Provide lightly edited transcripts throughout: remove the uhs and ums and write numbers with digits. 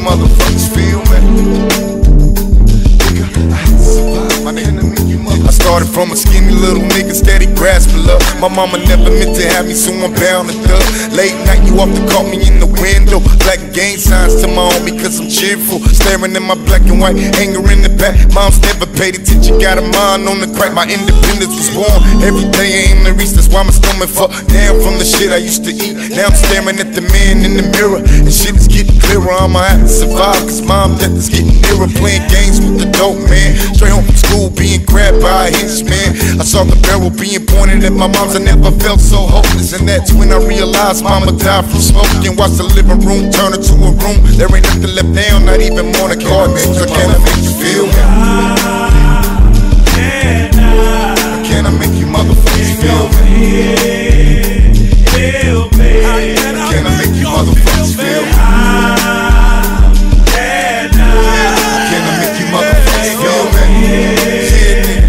motherfuckers feel me? Nigga, I had to survive. My nigga, I started from a skinny little nigga, steady grasping love. My mama never meant to have me, so I'm bound to thug. Late night, you often caught me in the window, black gang signs to my homie, cause I'm cheerful. Staring in my black and white, anger in the back. Mom's never paid attention, got a mind on the crack. My independence was born, every day I aim to reach. That's why my stomach fuck down from the shit I used to eat. Now I'm staring at the man in the mirror, and shit is getting clearer. I'ma have to survive, cause mom death is getting nearer. Playing games with the dope man, straight home from school being grabbed by a henchman. I saw the barrel being pointed at my mom's. I never felt so hopeless, and that's when I realized mama died from smoking. Watch the living room turn into a room. There ain't nothing left down, not even more than cartoons. So can I make you feel me? Can I make you motherfuckers feel me? Can I make you motherfuckers feel me? Can I make you motherfuckers feel me?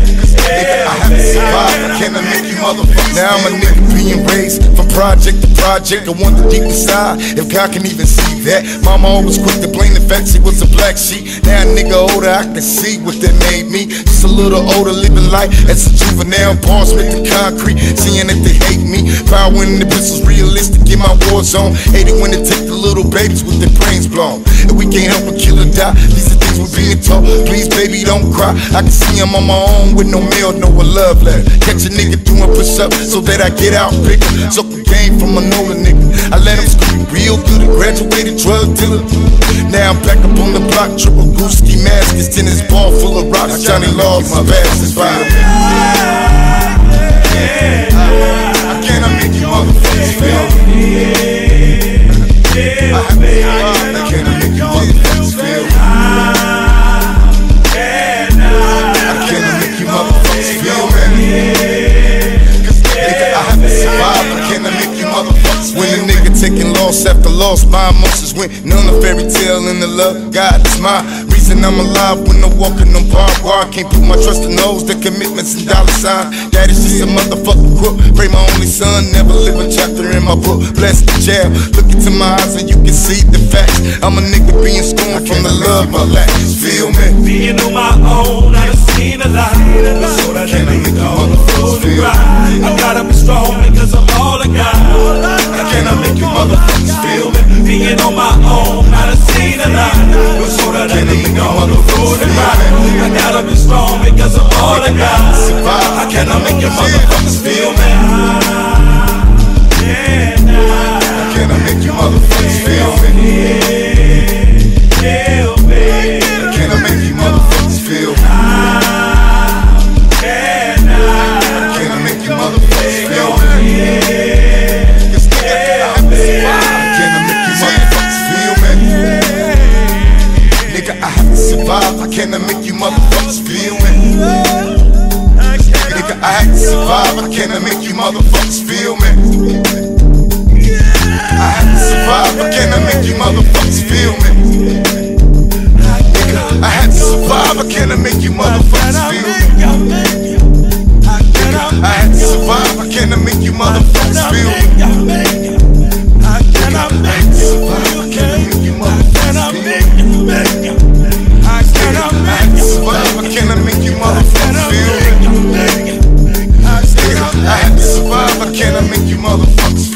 Can I make you motherfuckers? Now I'm a nigga being raised from project to project. I wonder deep inside if God can even see that. Mama always quick to blame the fact she was a black sheep. Now a nigga older, I can see what that made me. Just a little older, living life as a juvenile. Bars with the concrete, seeing that they hate me. Power in the pistols, realistic in my war zone. Hating when they take the little babies with their brains blown. And we can't help but kill or die. These are things we're being taught. Please, baby, don't cry. I can see I'm on my own with no mail, no love letter. Catch a nigga doing push-ups so that I get out bigger. So the game from a Nola nigga. I let him scream real good, a graduated drug dealer. Now I'm back up on the block, triple gooski mask, it's tennis ball full of rocks. Johnny Laws, my fastest fire. Can I make you motherfuckers feel me? Can I make you motherfuckers feel me? Can I make you motherfuckers feel me? Cause nigga, I have to survive. Can I make you motherfuckers feel me? When a nigga taking loss after loss, my emotions went none a fairy tale in the love. God is my reason I'm alive when I'm walking on barbed wire. Can't put my trust in those, the commitments and dollar signs. Daddy's just a motherfucking crook. Pray my only son never live a chapter in my book. Bless the jail. Look into my eyes and you can see the facts. I'm a nigga being scorned from the love I lack. Feel me? Being on my own, I done seen a lot. So that I make it all the feel right. I gotta be strong because I'm all I got. Can I make you motherfuckers feel me? Being on my own, I done seen a lot. So that I make it all the feel right. I gotta be strong because I'm all I got. How can I make you motherfuckers feel me? Can I make you motherfuckers feel me? Can I make you motherfuckers feel me? Can I make you motherfuckers feel me? Nigga, I have to survive. Can I make you motherfuckers feel me? Nigga, I have to survive. Can I make you motherfuckers feel me? I have to survive. Can I make you motherfuckers feel me? Nigga, I had to survive. Can I make you motherfuckers feel me? Nigga, I had to survive. Can I make you motherfuckers feel me? Nigga, I had to survive. Can I make you motherfuckers feel me? Can I make you motherfuckers feel me? I had to survive, can I make you motherfuckers